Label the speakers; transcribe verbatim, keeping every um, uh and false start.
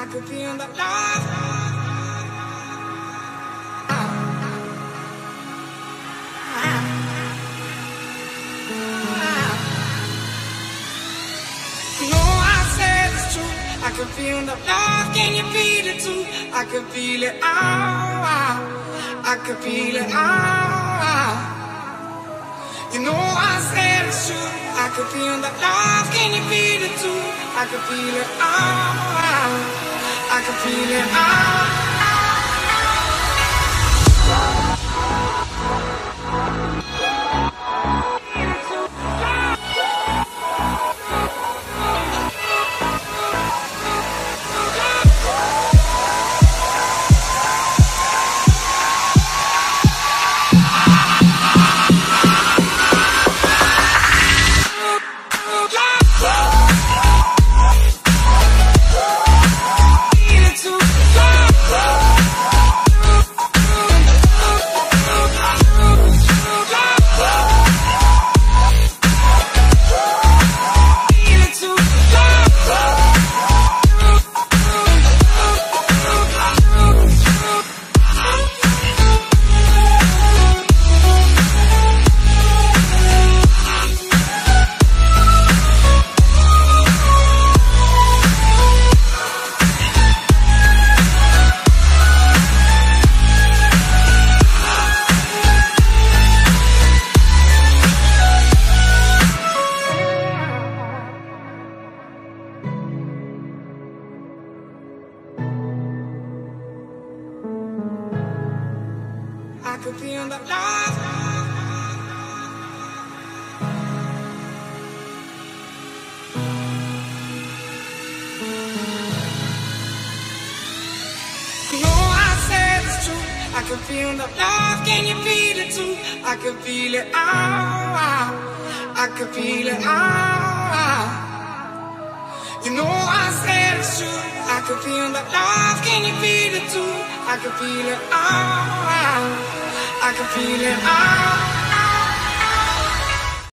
Speaker 1: could feel the love. No, I said it's true. I could feel the love. Can you feel it too? I could feel it. Ah, I could feel it. Ah, you know I said it's true. I could feel the love. Can you feel it too? I could feel it. Ah, I could feel it. Ah. I could feel the love. No, I said it's true. I could feel the love. Can you feel it too? I could feel it. Ah, I could feel it. Ah, you know I said it's true. I could feel the love. Can you feel it too? I could feel it. Ah, I can feel it. Ah.